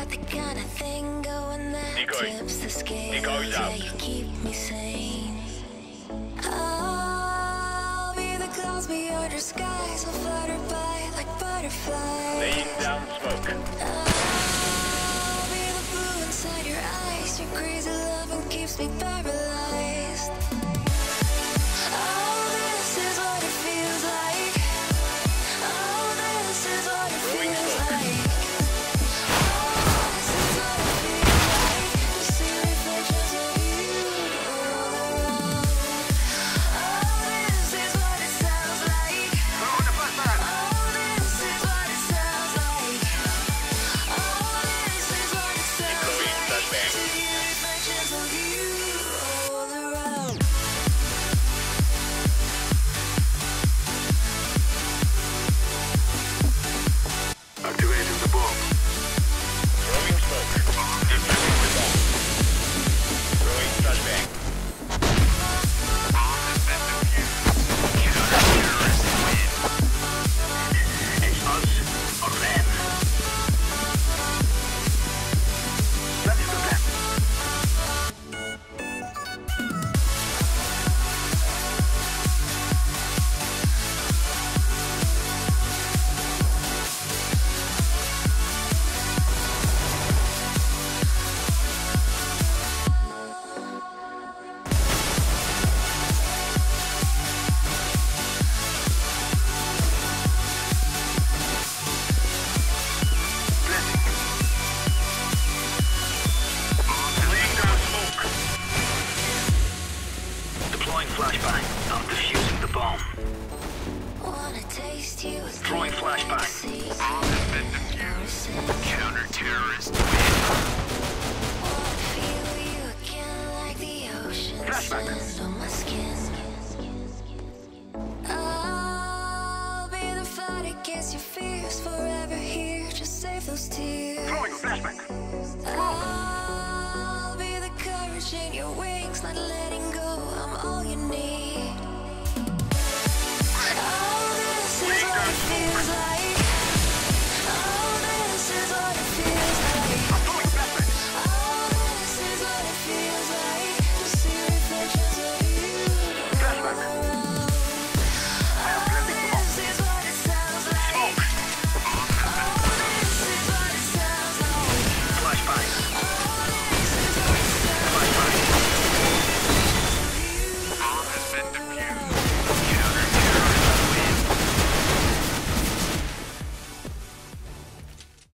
got the kind of thing going that tips the scales. Yeah, you keep me sane. I'll be the clouds beyond your skies. I'll flutter by like butterflies. Laying down smoke. I'll be the blue inside your eyes. Your crazy loving keeps me paralyzed. Oh, this is what it feels like. Oh, this is what it feels like. Oh, this is what it feels like to see reflections of you all around. Oh, this is what it sounds like. Oh, this is what it sounds like. Oh, this is what it sounds like to see reflections of you all around. Activating the bomb. Throwing smoke. Defusing the bomb. Throwing flashbang. Bomb has been defused. Counter-terrorists win. It's us or them. That is the plan. Laying down smoke. Deploying flashbang. I'm defusing the bomb. Wanna taste you again. Throwing flashbang. Bomb has been defused. Counter-terrorists win. Wanna feel you again like the ocean Flashback. sand on my skin. I'll be the fight against your fears, forever here, just save those tears. Throwing a flashbang. I'll be the courage in your wings, not letting go, I'm all you need. Oh, this is what it feels like. Oh, this is what it